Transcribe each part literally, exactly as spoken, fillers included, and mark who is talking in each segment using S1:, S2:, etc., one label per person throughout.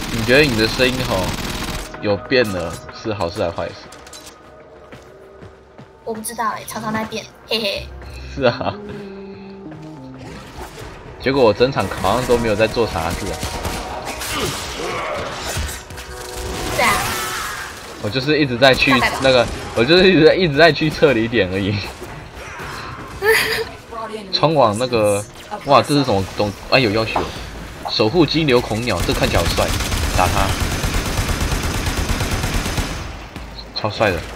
S1: 你觉得你的声音吼有变了，是好事还是坏事？
S2: 我不知道哎、欸，常常在变，嘿嘿。
S1: 是啊。结果我整场好像都没有在做啥事啊。
S2: 对啊。
S1: 我就是一直在去那个，我就是一直在一直在去撤离点而已。冲往那个，哇，这是什么东？哎有要求，守护激流恐鸟，这看起来好帅，打他，超帅的。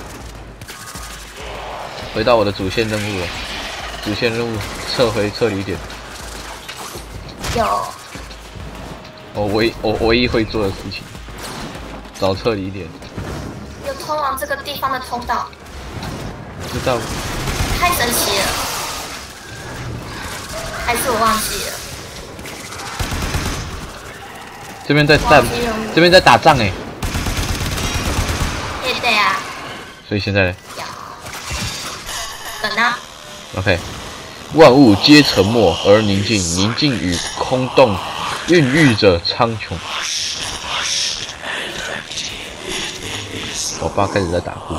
S1: 回到我的主线任务了，主线任务撤回撤离点。
S2: 有。
S1: 我唯我唯一会做的事情，找撤离点。
S2: 有通往这个地方的通道。
S1: 知道。
S2: 太神奇了。还是我忘记了。
S1: 这边在战，这边在打仗哎、欸。
S2: 对对啊。
S1: 所以现在呢？
S2: 等啊。
S1: OK。万物皆沉默而宁静，宁静与空洞孕育着苍穹。我爸开始在打呼。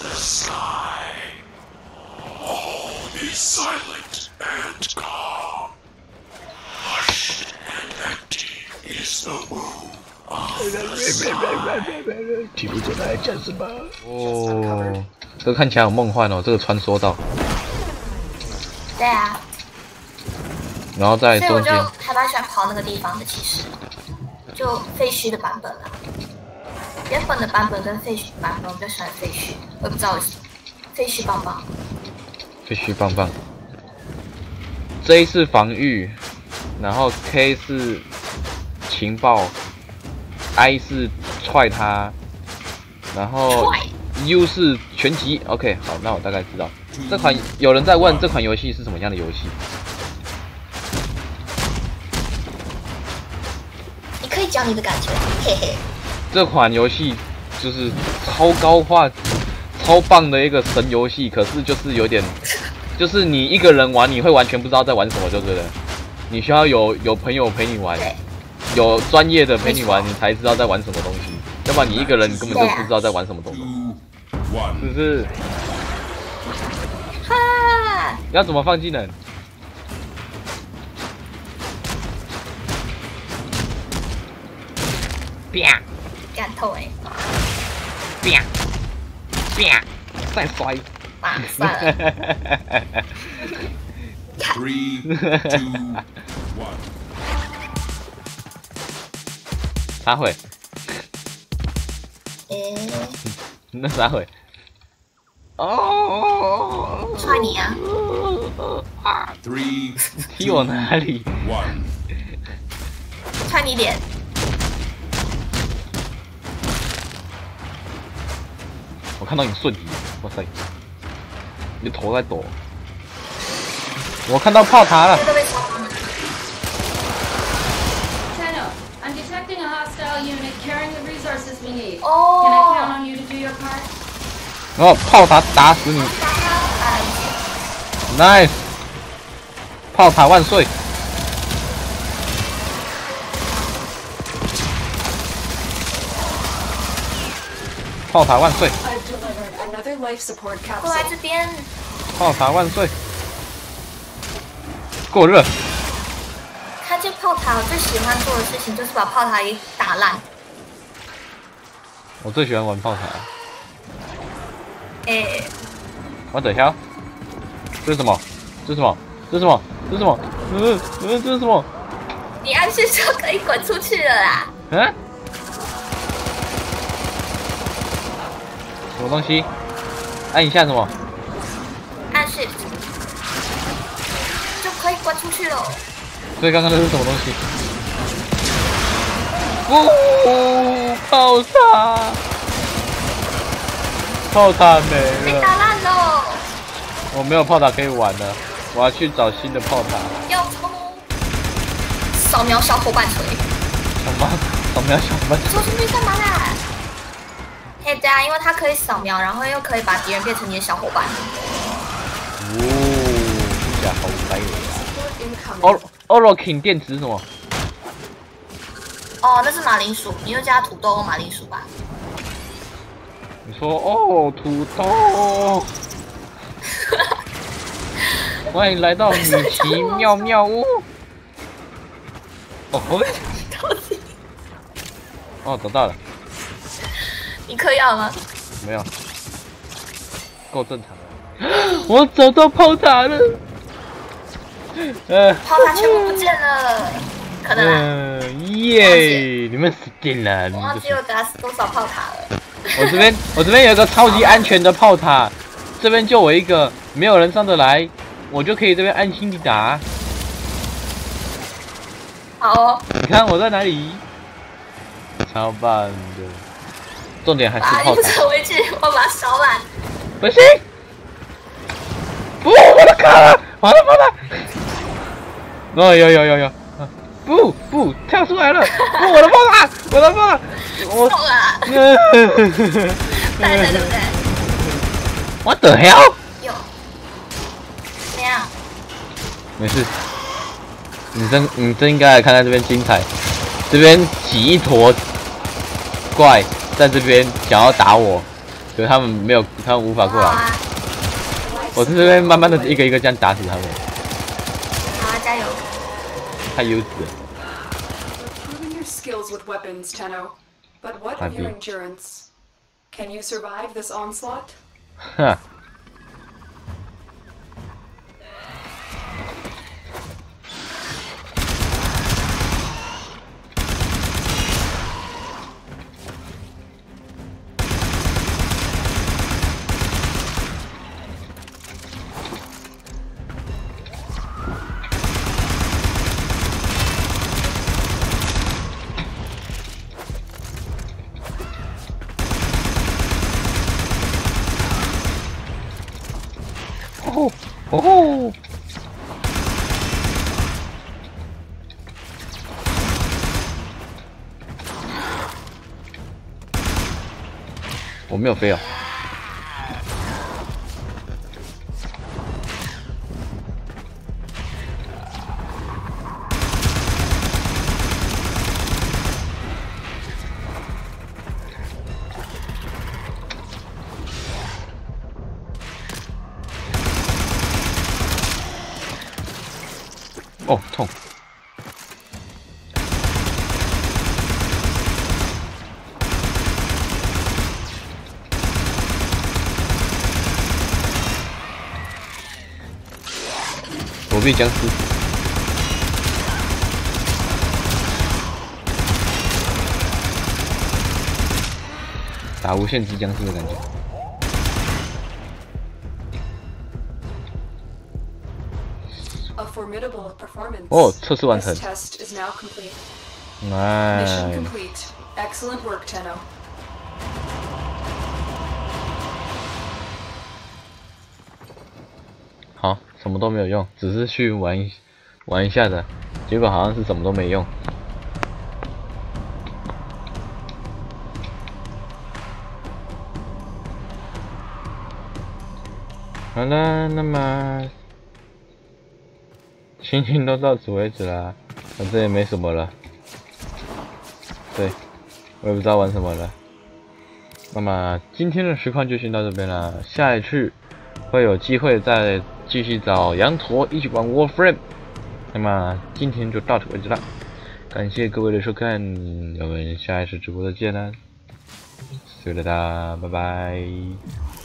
S1: 记不住来讲什么？哦，这个看起来好梦幻哦，这个穿梭道。
S2: 对啊。
S1: 然后在中间。
S2: 所以我就还蛮喜欢跑那个地方的，其实就废墟的版本啦。原本的版本跟废墟版本，我比较喜欢废墟，我也不知道为什么。废墟棒棒。
S1: 废墟棒棒。J 是防御，然后 K 是情报 ，I 是踹他，然后 U 是拳击。OK， 好，那我大概知道。这款有人在问这款游戏是什么样的游戏？
S2: 你可以讲你的感觉，嘿嘿。
S1: 这款游戏就是超高画、超棒的一个神游戏，可是就是有点，就是你一个人玩，你会完全不知道在玩什么，就对了。你需要有有朋友陪你玩，有专业的陪你玩，你才知道在玩什么东西。要不然你一个人，你根本就不知道在玩什么东西，是不是？
S2: 哈！
S1: 要怎么放技能？啪！
S2: 干透哎！
S1: 啪！啪！再摔！
S2: 啊，算了。
S3: Three, two, one。
S1: 啥会？
S2: 诶。
S1: 那啥会？哦。
S2: 踹你啊！
S1: 啊
S3: ！Three，
S1: 踢我哪里
S3: ？One。
S2: 踹你脸！
S1: 我看到你瞬移，哇塞！你的头在抖。我看到炮塔了。
S4: I'm detecting a hostile unit carrying the resources we need.
S2: Oh.
S4: Can I count on you to do your part?
S1: 然后炮塔打死你 ！Nice， 炮塔万岁！炮塔万岁！
S2: 过来这边！
S1: 炮塔万岁！过热！
S2: 看见炮塔，我最喜欢做的事情就是把炮塔给打烂。
S1: 我最喜欢玩炮塔。
S2: 哎、欸，
S1: 我等一下，这是什么？这是什么？这是什么？这是什么？嗯嗯，这是什么？
S2: 你按shift就可以滚出去了啦。
S1: 嗯？什么东西？按一下什么？
S2: 按 shift 就可以滚出去了。
S1: 所以刚刚那是什么东西？哦，炮塔！炮塔没了。
S2: 被打烂了。
S1: 我没有炮塔可以玩了，我要去找新的炮塔。
S2: 要冲！扫描小伙伴锤。
S1: 什么？扫描小伙伴锤？
S2: 做兄弟干嘛啦？嘿，对啊，因为它可以扫描，然后又可以把敌人变成你的小伙伴。
S1: 哦，听起来好嗨哦！欧欧罗 King 电池什么？
S2: 哦，那是马铃薯，你就加土豆马铃薯吧。
S1: 你说哦，土豆。欢迎来到米奇妙妙屋。哦吼！哦，找到了。
S2: 你嗑药吗？
S1: 没有，够正常了。我找到炮塔了。呃，
S2: 炮塔全部不见了，可能啊。
S1: 呃，耶！你们死定了！你
S2: 我
S1: 们就是
S2: 忘记我打死多少炮塔了。
S1: 我这边，我这边有个超级安全的炮塔，这边就我一个，没有人上得来，我就可以这边安心地打。
S2: 好哦。
S1: 你看我在哪里？超棒的！重点还是
S2: 啊！
S1: 炮塔。
S2: 你不准回去，我把它烧烂。
S1: 不行！不，我的卡了！完了完了！哦，有有有有！不不，跳出来了！不，我的炮塔，我的炮塔！我
S2: 送啊！带着对不对？
S1: What the hell？
S2: 有。怎么样？
S1: 没事。你真你真应该来看看这边精彩。这边起一坨怪在这边想要打我，可是他们没有，他们无法过来。
S2: 啊、
S1: 我是这边慢慢的一个一个这样打死他们。
S2: 好啊，加油！
S1: 太优质了。
S5: Improving your skills with weapons, Tenno. But what of your endurance? Can you survive this onslaught?
S1: 哼。哦哦！我没有飞哦。哦，痛！躲避僵尸，打无限制僵尸的感觉。
S5: A formidable performance.
S1: 哦，测试完成。
S5: This test is now complete. Mission
S1: Nice.
S5: complete. Excellent work, Tenno.
S1: 好，什么都没有用，只是去玩一玩一下的，结果好像是什么都没用。好了，那么。 心情都到此为止啦，反正也没什么了。对，我也不知道玩什么了。那么今天的实况就先到这边了，下一次会有机会再继续找羊驼一起玩 Warframe。那么今天就到此为止了，感谢各位的收看，我们下一次直播再见啦，谢谢大家，拜拜。